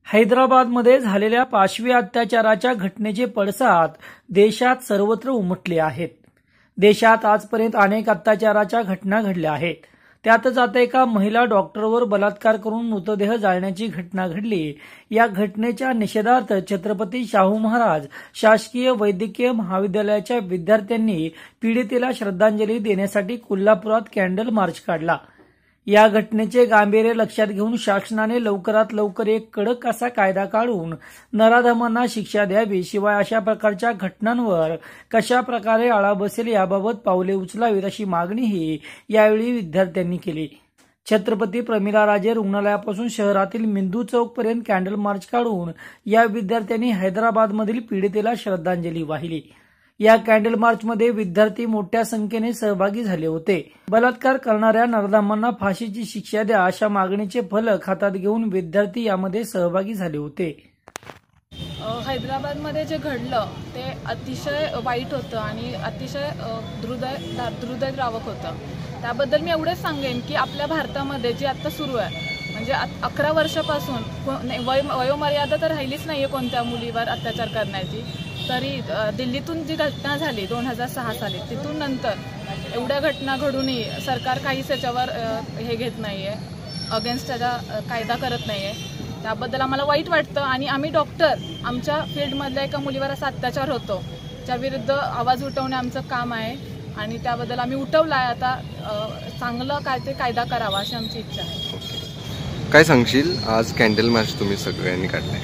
हैदराबादमध्ये झालेल्या पाशवी अत्याचाराच्या घटनेचे पडसाद देशात सर्वत्र उमटले आहेत। देशात आजपर्यंत अनेक अत्याचाराच्या घटना घडल्या आहेत। त्यातच आता एका महिला डॉक्टरवर बलात्कार करून मृतदेह जाळण्याची घटना घडली। या घटनेच्या निषेधार्थ छत्रपती शाहू महाराज शासकीय वैद्यकीय महाविद्यालयाच्या विद्यार्थ्यांनी पीडितेला श्रद्धांजली देण्यासाठी कोल्हापुरात कॅन्डल मार्च काढला। या घटनेचे गांभीर्य लक्षात घेऊन शासनाने लवकरात लवकर एक कडक असा कायदा काढून नराधमांना शिक्षा द्यावी, शिवाय अशा प्रकारच्या घटनांवर कशा प्रकारे आळा बसेल याबाबत पावले उचलावीत अशी मागणीही यावेळी विद्यार्थ्यांनी केली। छत्रपती प्रमिलाराजे रुग्णालयापासून शहरातील मिंदू चौक पर्यंत कॅन्डल मार्च काढून या विद्यार्थ्यांनी हैदराबादमधील पीडितेला श्रद्धांजली वाहिली। या कॅन्डल मार्चमध्ये विद्यार्थी मोठ्या संख्येने सहभागी झाले होते। बलात्कार करणाऱ्या नराधमांना फाशीची शिक्षा द्या अशा मागणीचे फलक हातात घेऊन विद्यार्थी यामध्ये सहभागी झाले होते। हैदराबादमध्ये जे घडलं ते अतिशय वाईट होतं आणि अतिशय हृदयद्रावक होतं। त्याबद्दल मी एवढेच सांगेन की आपल्या भारतामध्ये जे आता सुरू आहे म्हणजे 11 वर्षापासून वयोमर्यादा तर राहिलीच नाहीये कोणत्या मुलीवर अत्याचार करण्याची, तरी दिल्लीतून जी घटना झाली 2006 साली तिथून नंतर एवढ्या घटना घडूनही सरकार काहीच याच्यावर हे घेत नाहीये, अगेन्स्ट त्याचा कायदा करत नाहीये। त्याबद्दल आम्हाला वाईट वाटतं आणि आम्ही डॉक्टर आमच्या फील्डमधल्या एका मुलीवर असा अत्याचार होतो त्या विरुद्ध आवाज उठवणे आमचं काम आहे आणि त्याबद्दल आम्ही उठवलाय। आता चांगलं काय ते कायदा करावा अशी आमची इच्छा आहे। काय सांगशील, आज कॅन्डल मार्च तुम्ही सगळ्यांनी काढलाय?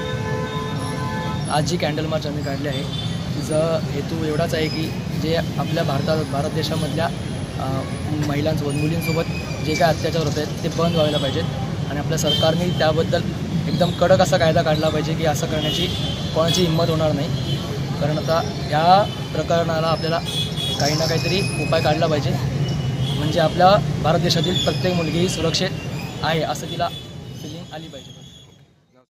आज जी कॅन्डल मार्च आम्ही काढली आहे तिचा हेतू एवढाच आहे की जे आपल्या भारत देशामधल्या महिलांसोबत मुलींसोबत जे काय अत्याचार होत आहेत ते बंद व्हायला पाहिजेत आणि आपल्या सरकारने त्याबद्दल एकदम कडक असा कायदा काढला पाहिजे की असं करण्याची कोणाची हिंमत होणार नाही। कारण आता या प्रकरणाला आपल्याला काही ना काहीतरी उपाय काढला पाहिजे, म्हणजे आपल्या भारत देशातील प्रत्येक मुलगी ही सुरक्षित आहे असं तिला फिलिंग आली पाहिजे।